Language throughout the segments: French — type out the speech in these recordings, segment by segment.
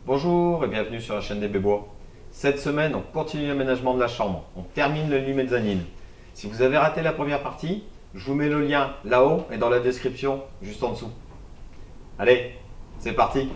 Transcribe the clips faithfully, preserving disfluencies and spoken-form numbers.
Bonjour et bienvenue sur la chaîne des Bébois. Cette semaine, on continue l'aménagement de la chambre. On termine le lit mezzanine. Si vous avez raté la première partie, je vous mets le lien là-haut et dans la description, juste en dessous. Allez, c'est parti!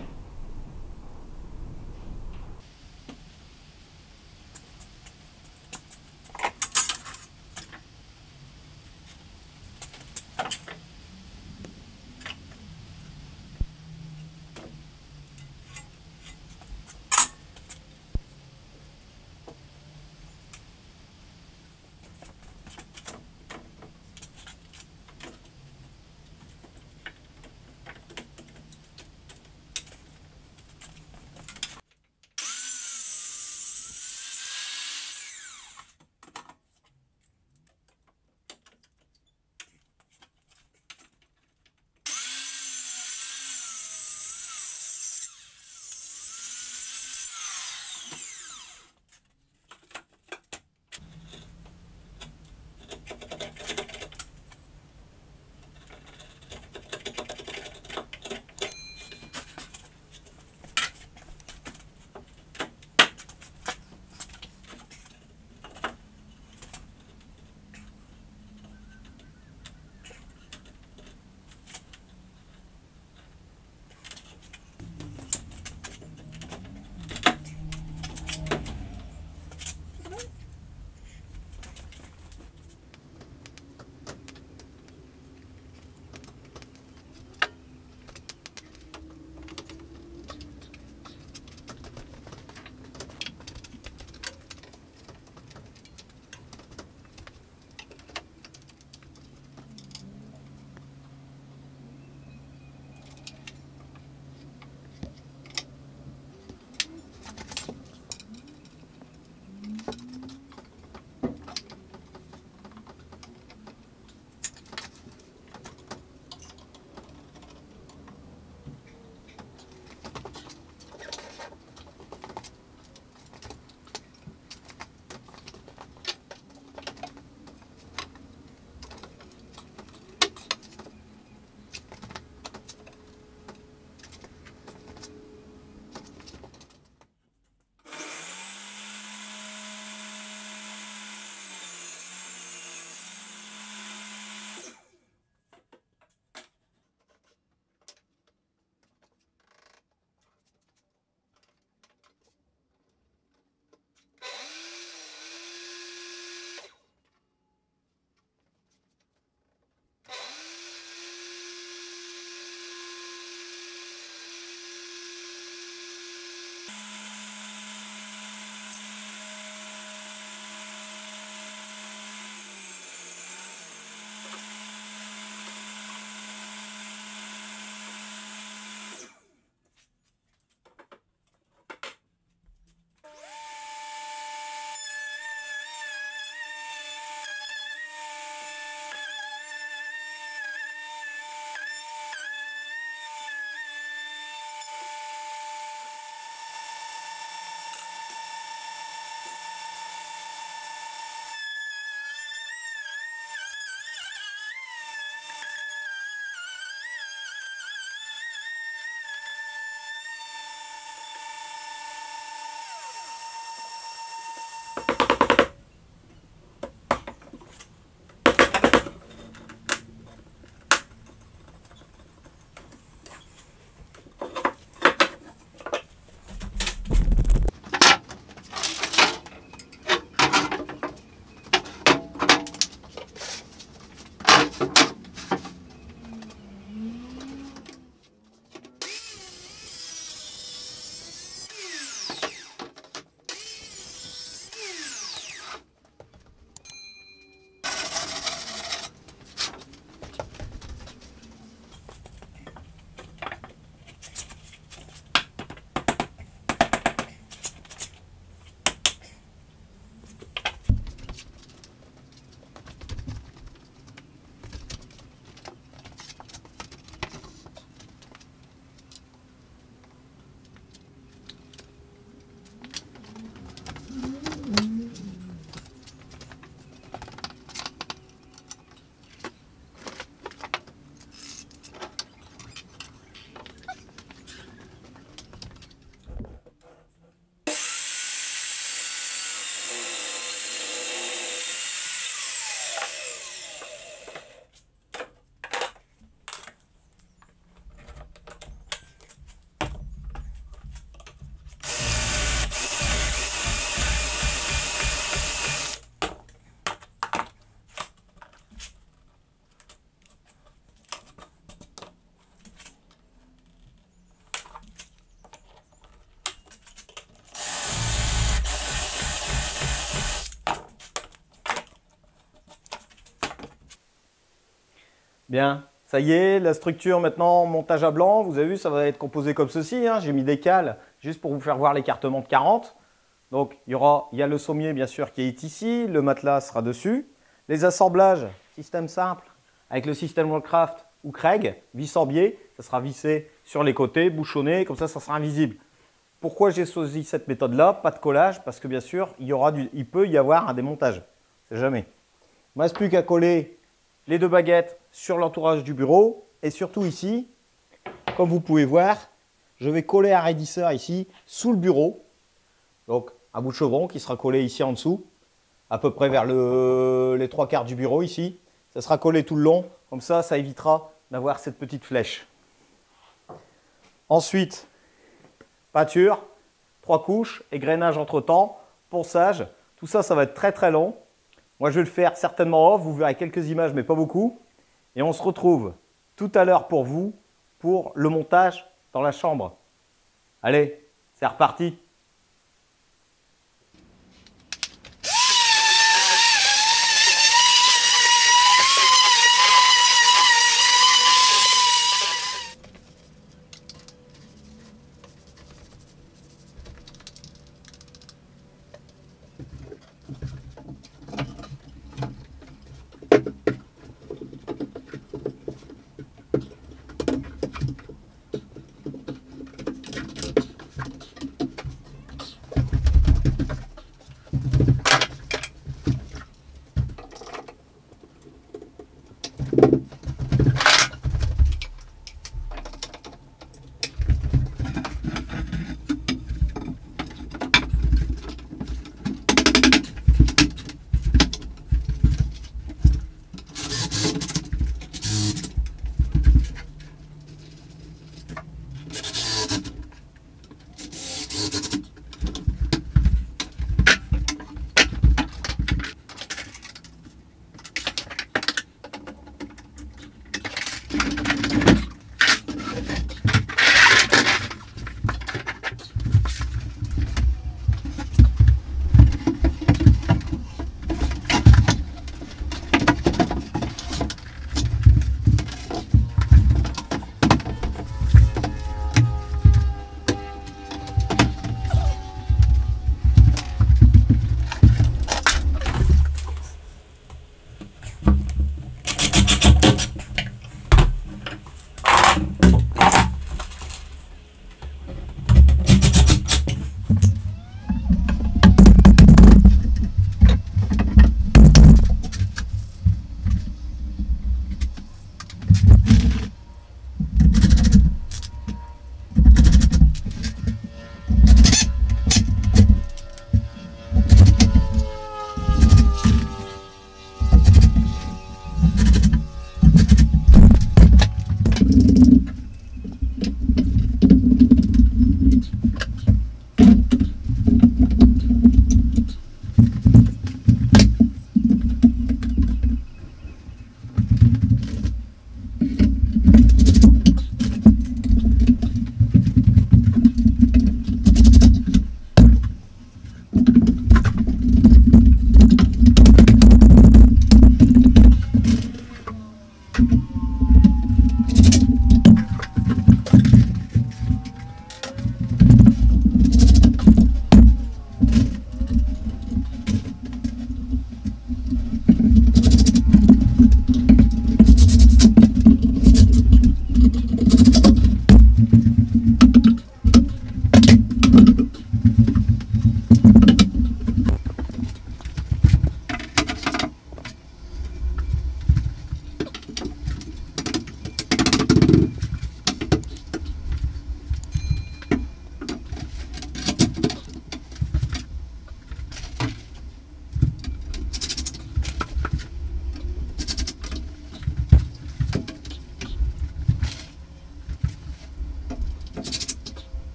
Bien, ça y est, la structure maintenant, montage à blanc, vous avez vu, ça va être composé comme ceci. Hein. J'ai mis des cales juste pour vous faire voir l'écartement de quarante. Donc, il y aura, il y a le sommier bien sûr qui est ici, le matelas sera dessus. Les assemblages, système simple, avec le système Wallcraft ou Craig, vis en biais, ça sera vissé sur les côtés, bouchonné, comme ça, ça sera invisible. Pourquoi j'ai choisi cette méthode-là? Pas de collage, parce que bien sûr, il, y aura du, il peut y avoir un démontage. C'est jamais. Il ne me reste plus qu'à coller les deux baguettes sur l'entourage du bureau. Et surtout ici, comme vous pouvez voir, je vais coller un raidisseur ici, sous le bureau. Donc, un bout de chevron qui sera collé ici en dessous, à peu près vers le, les trois quarts du bureau ici. Ça sera collé tout le long. Comme ça, ça évitera d'avoir cette petite flèche. Ensuite, peinture, trois couches, égrenage entre-temps, ponçage. Tout ça, ça va être très très long. Moi, je vais le faire certainement off. Vous verrez quelques images, mais pas beaucoup. Et on se retrouve tout à l'heure pour vous, pour le montage dans la chambre. Allez, c'est reparti.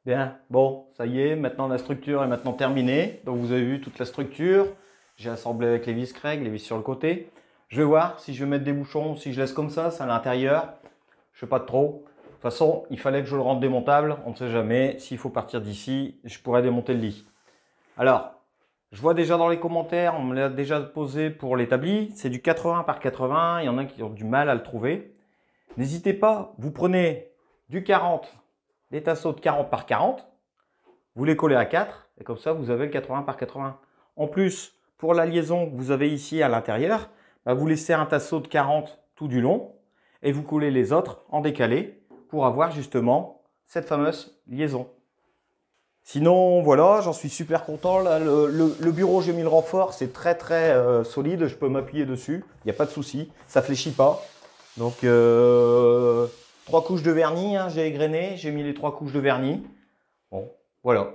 Bien, bon, ça y est, maintenant la structure est maintenant terminée. Donc vous avez vu toute la structure. J'ai assemblé avec les vis Kreg, les vis sur le côté. Je vais voir si je vais mettre des bouchons, si je laisse comme ça, c'est à l'intérieur. Je sais pas trop. De toute façon, il fallait que je le rende démontable. On ne sait jamais. S'il faut partir d'ici, je pourrais démonter le lit. Alors, je vois déjà dans les commentaires, on me l'a déjà posé pour l'établi. C'est du quatre-vingts par quatre-vingts. Il y en a qui ont du mal à le trouver. N'hésitez pas, vous prenez du quarante, des tasseaux de quarante par quarante. Vous les collez à quatre. Et comme ça, vous avez le quatre-vingts par quatre-vingts. En plus, pour la liaison que vous avez ici à l'intérieur, bah, vous laissez un tasseau de quarante tout du long. Et vous collez les autres en décalé pour avoir justement cette fameuse liaison. Sinon, voilà, j'en suis super content. Là, le, le, le bureau, j'ai mis le renfort, c'est très très euh, solide. Je peux m'appuyer dessus, il n'y a pas de souci, ça fléchit pas. Donc, euh, trois couches de vernis, hein, j'ai égrené, j'ai mis les trois couches de vernis. Bon, voilà.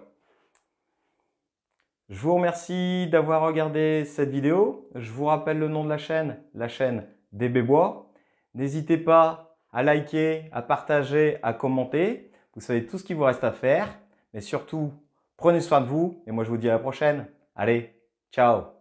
Je vous remercie d'avoir regardé cette vidéo. Je vous rappelle le nom de la chaîne, la chaîne D B Bois. N'hésitez pas à liker, à partager, à commenter. Vous savez tout ce qu'il vous reste à faire. Mais surtout, prenez soin de vous. Et moi, je vous dis à la prochaine. Allez, ciao!